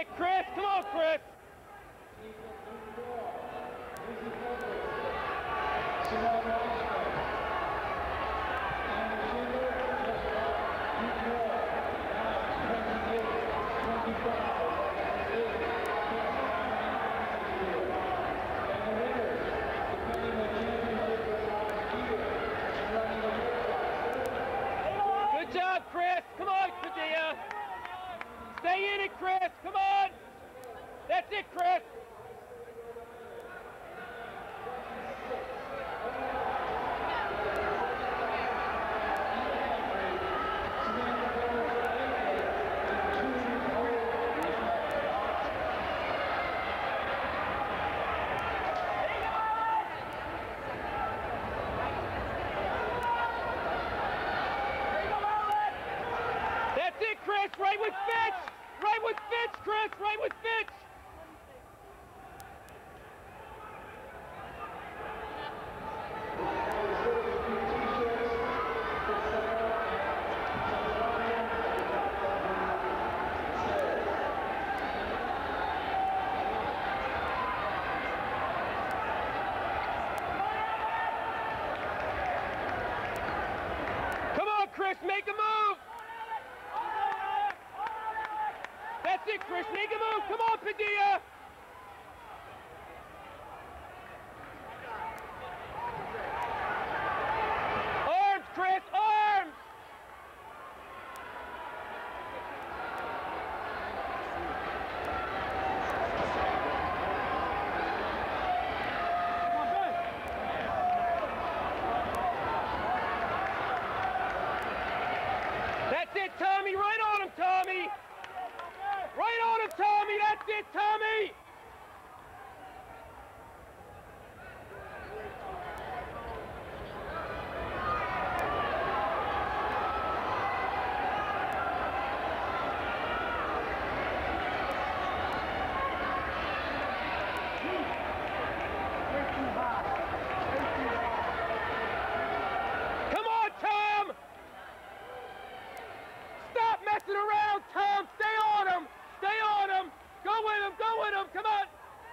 it, Chris. Come on, Chris. Good job, Chris. Come on, Padilla. Stay in it, Chris. Come on. That's it, Chris. That's it, Chris. Right with Fitch. Right with Fitch, Chris. Right with Fitch. Come on, Chris. Make a move. That's it, Chris. Make a move. Come on, Padilla. Arms, Chris. Arms. That's it, Tommy. Right on him, Tommy. Right on him, Tommy! That's it, Tommy! Come on, Tom! Stop messing around, Tom! Stay on him! Stay on him! Go with him! Go with him! Come on!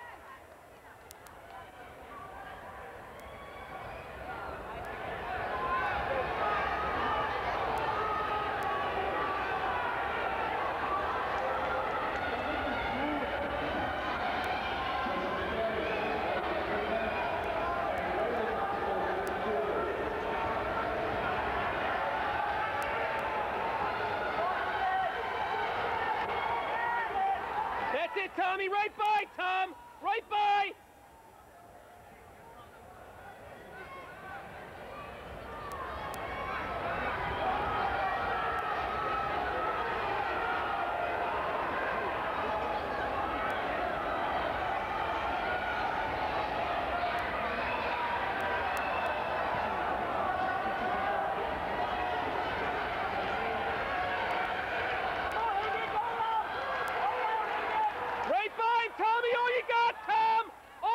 That's it, Tommy. Right by, Tom. Right by. Tommy, all you got, Tom!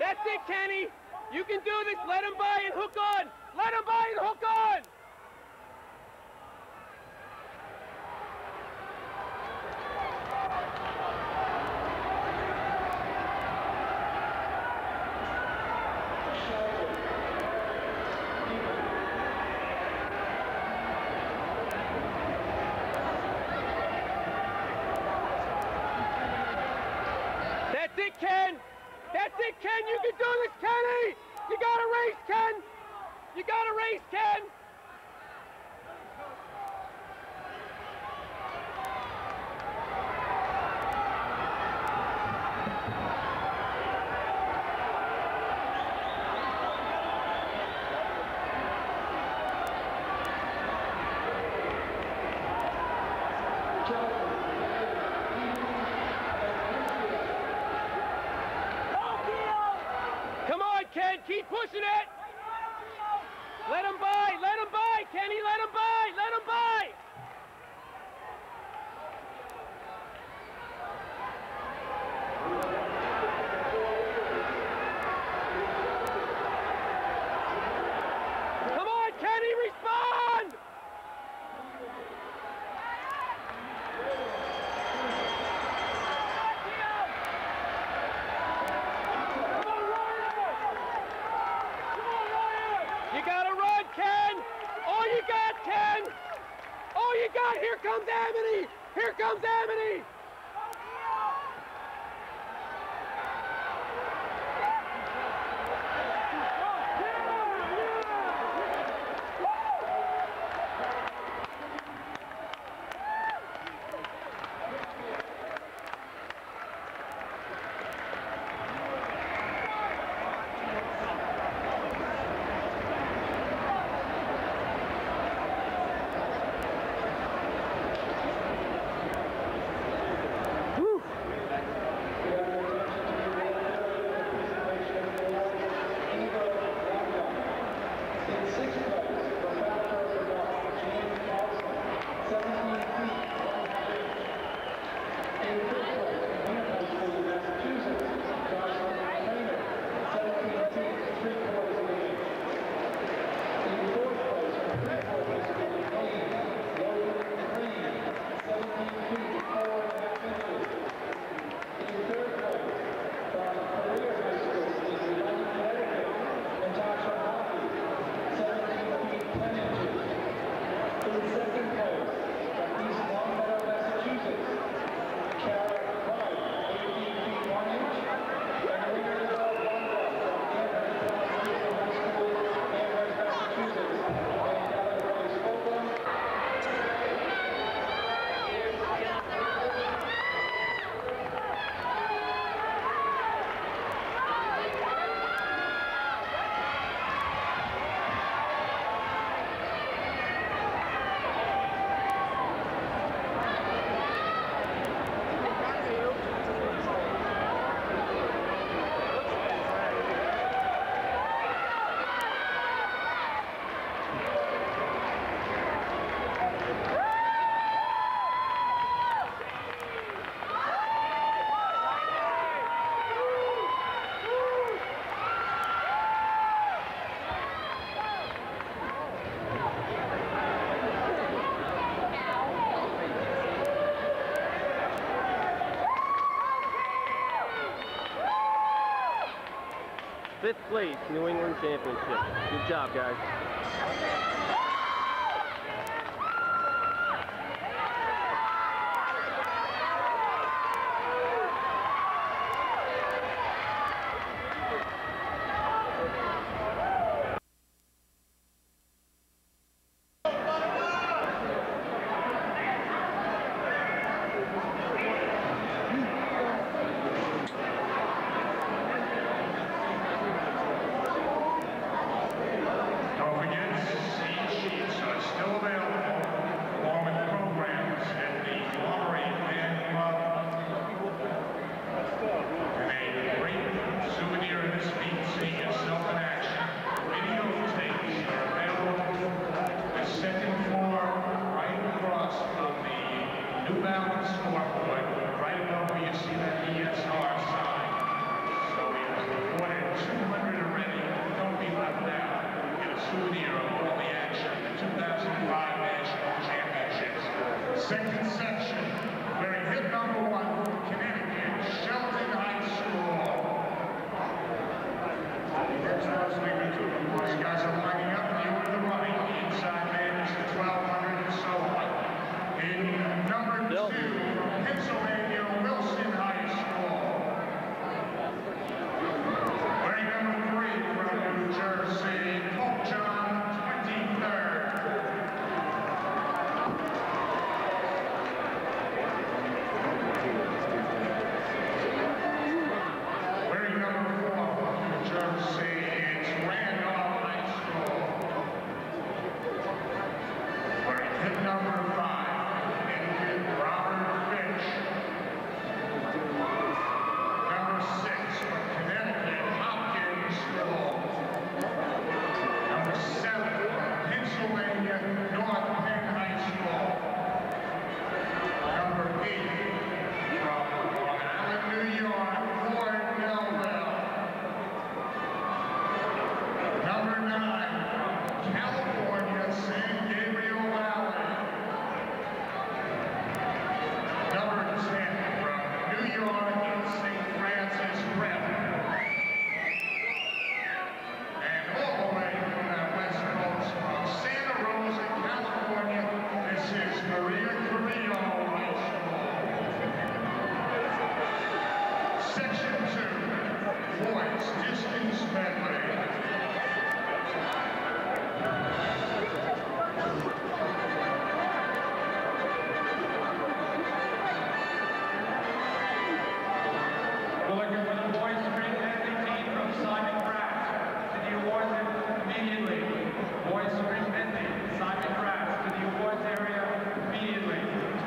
That's it, Kenny. You can do this. Let him by and hook on. Let him by and hook on. That's it, Ken. That's it, Ken. You can do this, Kenny. You got to race, Ken. You got to race, Ken. Come on, Ken. Keep pushing it. Let him by. Let him by, Kenny. Let him by. Let him by. Come on, Kenny. Respond. You gotta run, Ken! All you got, Ken! All you got! Here comes Amity! Here comes Amity! Fifth place, New England Championship. Good job, guys. Don't forget, Second section, wearing hit number 1, Connecticut, Shelton High School. These guys are lining up in the order of the running. The inside man is the 1200 and so on. In number 2, from Pennsylvania, Wilson High School. Wearing number 3, from New Jersey, Pope John 23rd. Wearing number 4, from New Jersey, it's Randolph High School. Wearing hit number 5, Connecticut, Robert Finch. Number 6, from Connecticut, Hopkins School. Number 7, from Pennsylvania, North Penn High School. Number 8, from Long Island, New York, Fort Melville. Number 9, from California, San Gabriel Valley. Number 10, from New York, St. Francis Prep. And all the way from the West Coast, from Santa Rosa, California, this is Maria Carrillo High School. Section 2, boys distance medley. We're looking for the boys sprint medley team from Simon Pratt to the awards immediately. Boys sprint medley, Simon Pratt to the awards area immediately.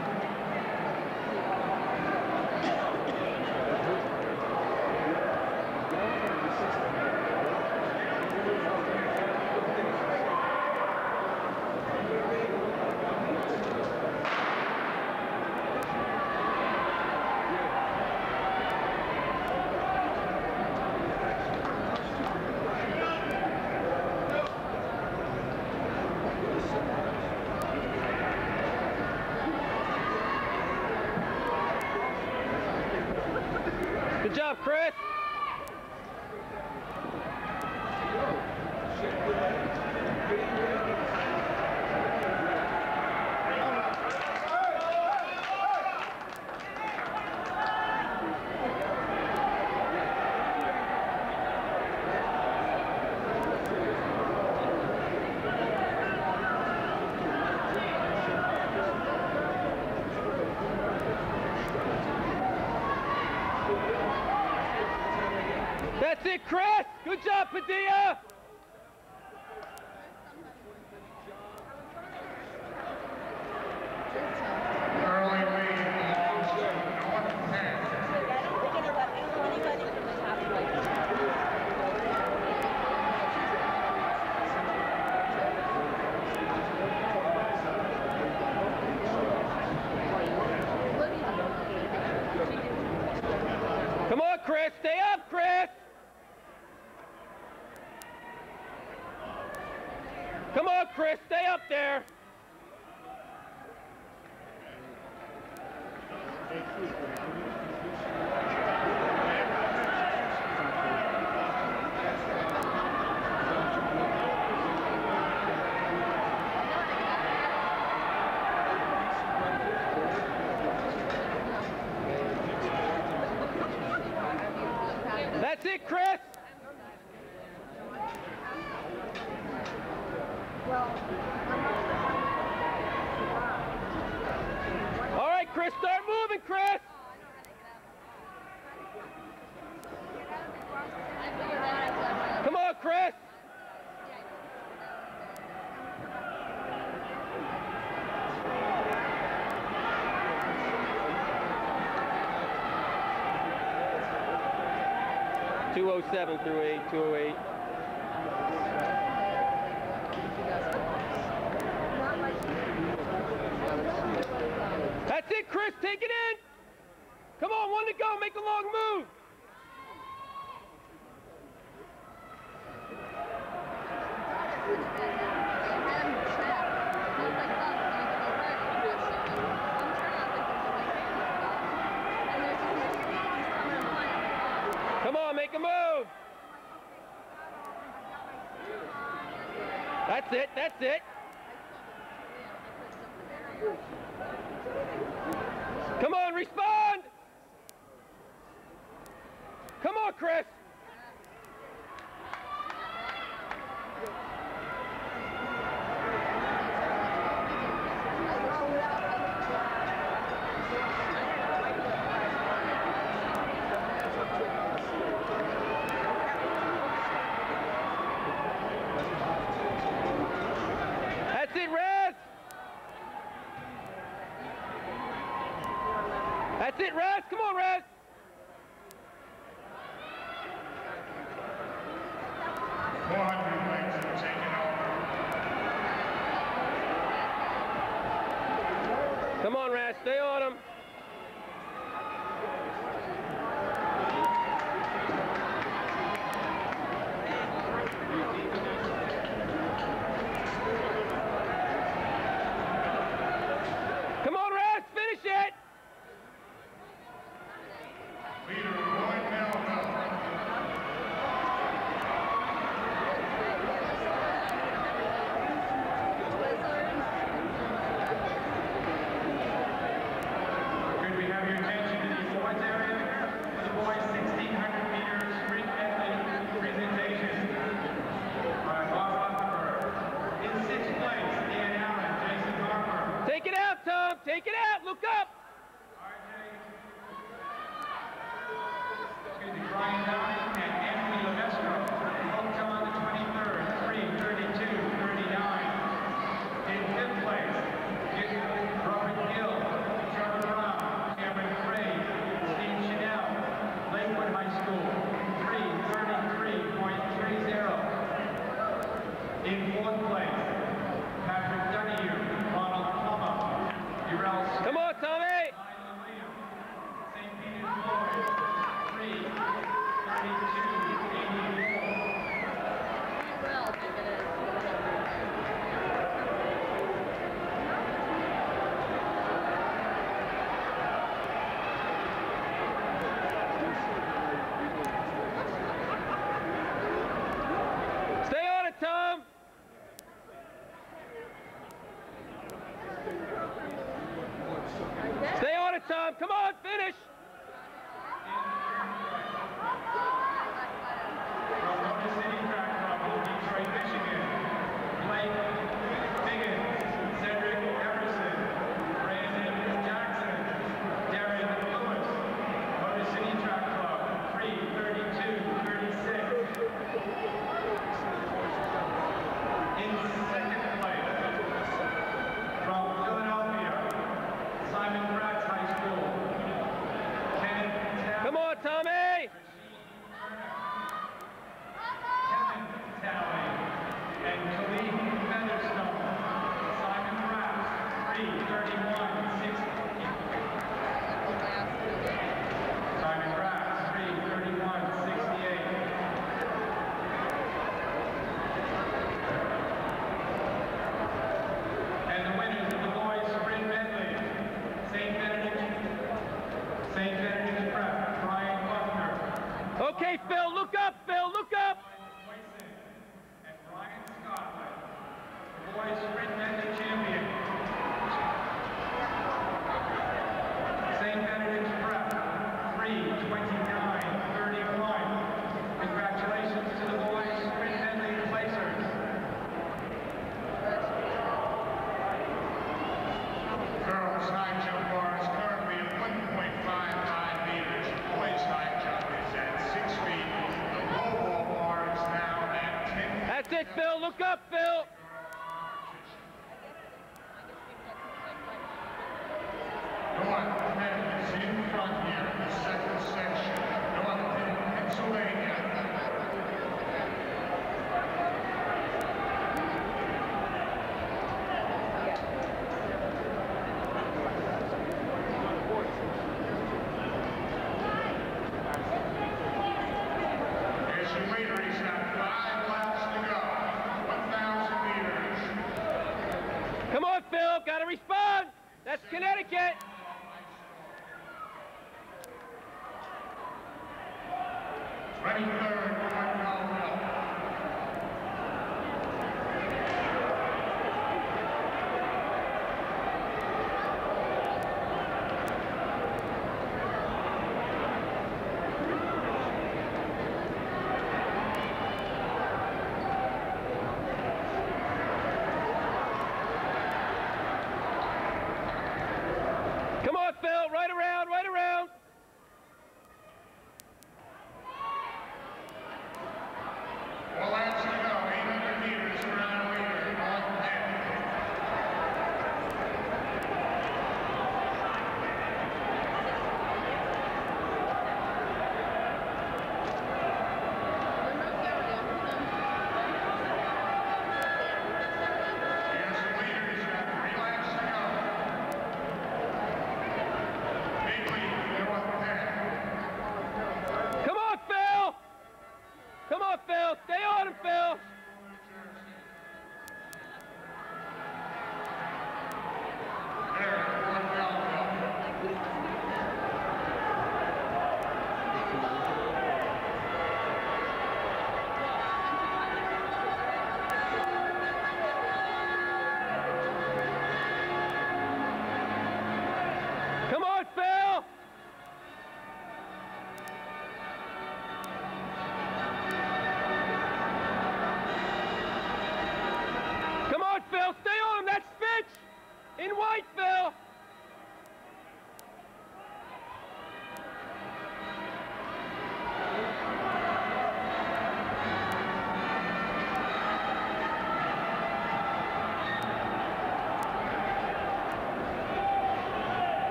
Good job, Chris. That's it, Chris. Good job, Padilla. Early lead belongs to North Penn. Come on, Chris. Stay up, Chris. Come on, Chris. Stay up there. That's it, Chris. All right, Chris, start moving, Chris. Come on, Chris. .207 through 8, 208. That's it, Chris. Take it in. Come on, one to go. Make a long move. That's it, that's it. Come on, respond! Come on, Chris! That's it, Raz! That's it, Raz! Come on, Raz! Come on, Raz, stay on him. Come on, Raz, finish it. Take it out, Tom. Take it out. Look up. Brian Downey and Anthony Lemestro, both come on the 23rd, 3:32:39. In 5th place, Robert Gill, Trevor Brown, Cameron Craig, Steve Chanel, Lakewood High School, 3:33.30. In 4th place, Patrick Donahue, Ronald Plummer, Urel Smith. Come on, Tommy. St. Peter's Boys, 3:32.84. Stay on it, Tom. Stay on it, Tom. Come on, finish. From Motor City Track Club of Detroit, Michigan, Blake Higgins, Cedric Everson, Brandon Jackson, Darren Lewis, Motor City Track Club, 3:32:36. In 2nd place, from Philadelphia, Simon Gratz High School, Kenneth Tapp. Come on, Tommy. Kevin Talley and Khalid Featherstone. Simon Gratz, 3:31:60. Simon Gratz, 3:31:68. And the winners of the boys sprint medley, St. Benedict's Prep, Brian Buckner. Okay, Phil, look up, Phil, look up. Wyson and Brian Scotland, the boys sprint medley champion. St. Benedict's Prep, 3:29:31. Congratulations to the boys sprint medley placers. Girls' high jump bar is currently at 1.55 meters. Boys' high jump is at 6 feet. The low ball bar is now at 10 feet. That's it, Phil. Look up, Phil. North Penn is in front here in the second section. North Penn, Pennsylvania. There's your leader. He's got 5 laps to go. 1,000 meters. Come on, Phil. Got to respond. That's Connecticut. 23rd, Mark Melville.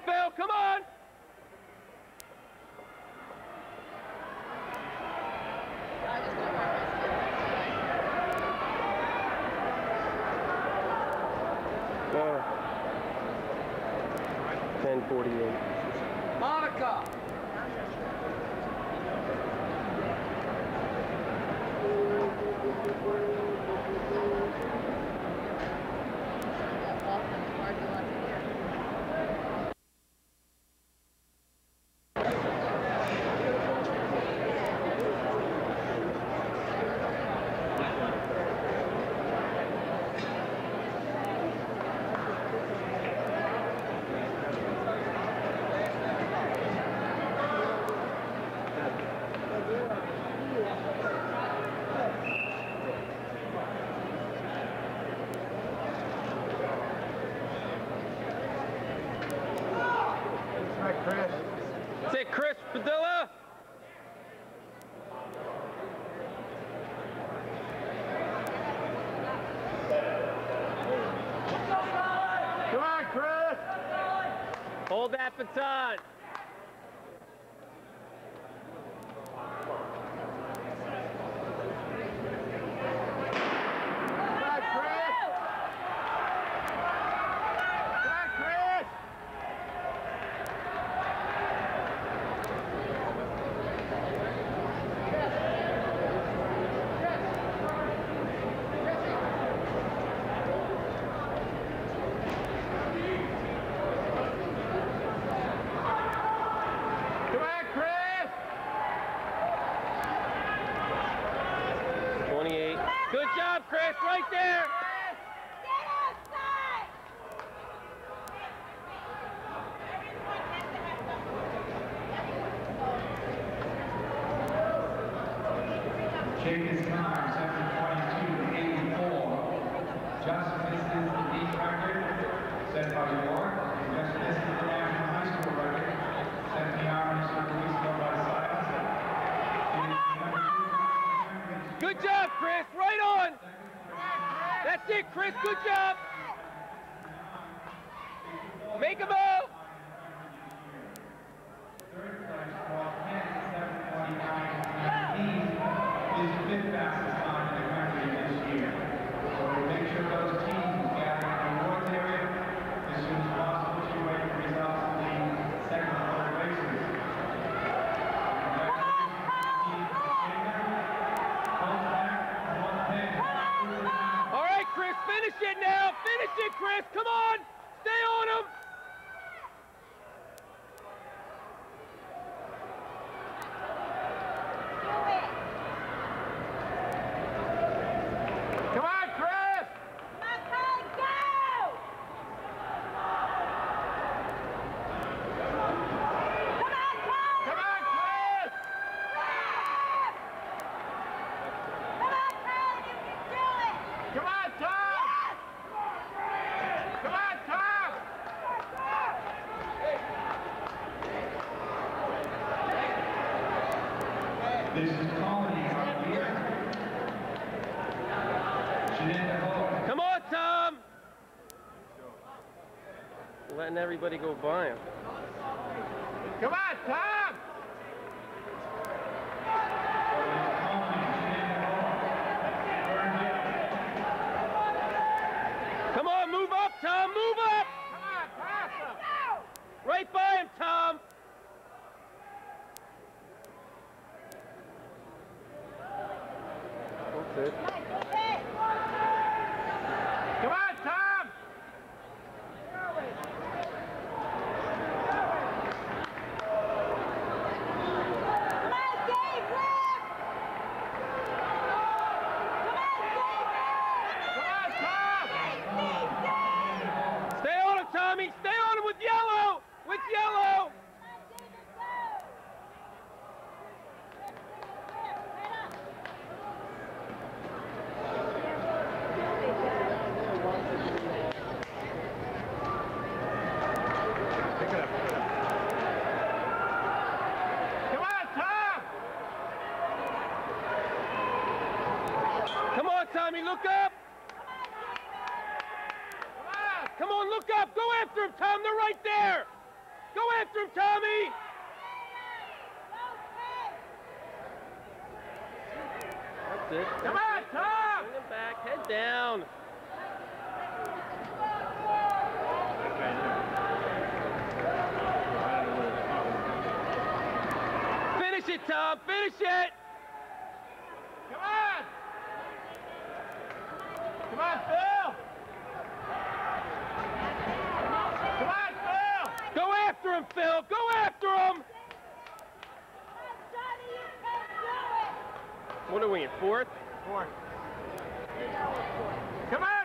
Phil, come on! Oh. 10:48. Monica! That's it, Chris Padilla. Come on, Chris! Hold that baton. Good job, Chris, right there. Check his time, 7:22.84. Just misses the league record set by York. And just misses the national high school record set in the Army Circle East by Silas. Good job, Chris, right on. That's it, Chris, good job. Make a move. Third place, Paul Kent, 7:29.19, is the fifth fastest time in the country this year. So we'll make sure those teams gather in the awards area as soon as possible to wait for results of the second and third races. All right, Chris, finish it now. Finish it, Chris. Come on. Stay on him. Come on, Chris! Come on, Tom! Come on, Tom! This is Colony out here. Come on, Tom. Letting everybody go by him. Come on, Tom! Come on, move up, Tom, move up. Come on, pass him! Right by him, Tom. That's it. Come on, Tom! Stay on him, Tommy. Stay on him with yellow. With yellow. Come on, Tom! Come on, Tommy, look up. Come on! Come on, look up. Go after him, Tom. They're right there. Go after him, Tommy! That's it. Come on, Tom! Bring him back. Head down. Finish it, Tom. Finish it. Come on! Come on, Phil! Come on, Phil! Go after him, Phil. Go after him. What are we in, fourth? Come on!